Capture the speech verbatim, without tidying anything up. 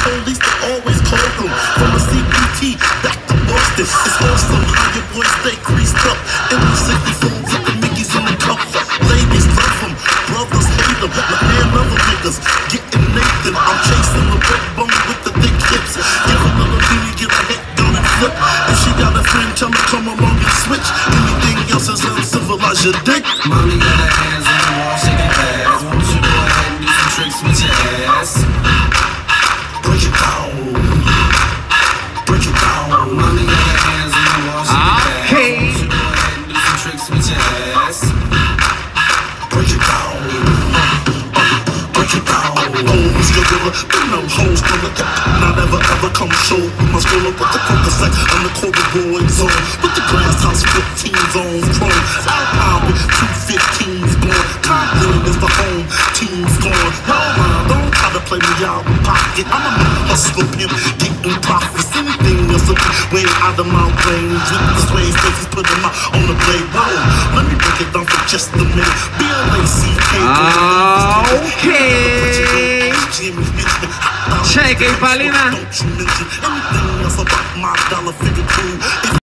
police, they always call them. From the C P T back to Boston, it's awesome how your boys stay creased up. In the sixty-fours with the Mickeys in the cup. Ladies love them, brothers hate them. My man love them niggas, getting Nathan. I'm chasing the red bone with the thick hips. Give a little beanie, get a head down and flip. If she got a friend, tell me come along and switch. Anything else is uncivilized, your dick. Mommy got her hands on the wall, shaking fast. Won't you go ahead and do some tricks with your ass? Break it down, break it down. Mommy got her hands on the wall, shaking fast. Okay. Won't you go ahead and do some tricks with your ass? Break it down, break it down. Always gorilla, but no hoes from the top. Not ever ever come show with my school up with the coca sack. I'm the Cobra Boy zone with the glass house fifteen zones chrome. Alpine with two fifteens born. Compton is the home team's gone. Hell nah, don't try to play me out of pocket. I'm a hustler pimp, getting profits. Anything else will be way out of my range. With the suede faces, put them out on the blade. Whoa, let me break it down for just a minute. B L A C K. Okay. Czekaj, Palina. Don't you mention anything else about my dollar figure crew.